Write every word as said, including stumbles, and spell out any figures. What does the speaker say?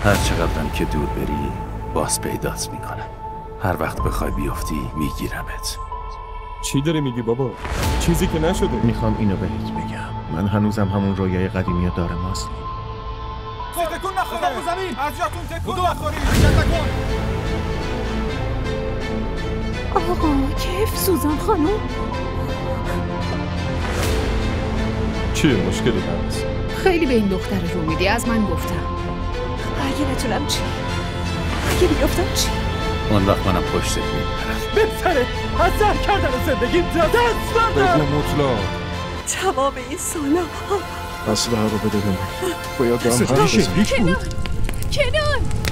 هر چقدرم که دور بری باز پیدات میکنم. هر وقت بخوای بیافتی میگیرمت. چی داری میگی بابا؟ چیزی که نشده. میخوام اینو بهت بگم، من هنوزم همون رویای قدیمی دارم اصلی. تکون نخورید رو زمین. از جاتون تکون نخورید. تکون. آقا کیف سوزان خانم. چیه مشکلی هست؟ خیلی به این دختر رو میدی، از من گفتم. اگه نتونم چی؟ اگه بیافتم چی؟ اون وقت منم پشتت میپرم. بهتره از سر کردن زندگیم دست بردم. بگو مطلق. تمام این سالا اصلا رو بده به من. باید با هم کنان کنان